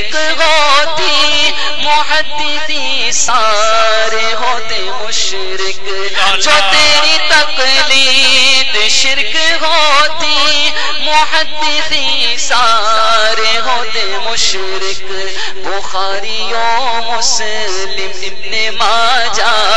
शिरक होती, मुहद्दिसी सारे होते मुशरिक। जो तेरी तकलीद शिरक होती, मुहद्दिसी सारे होते मुशरिक। बुखारी और मुस्लिम इब्ने माजा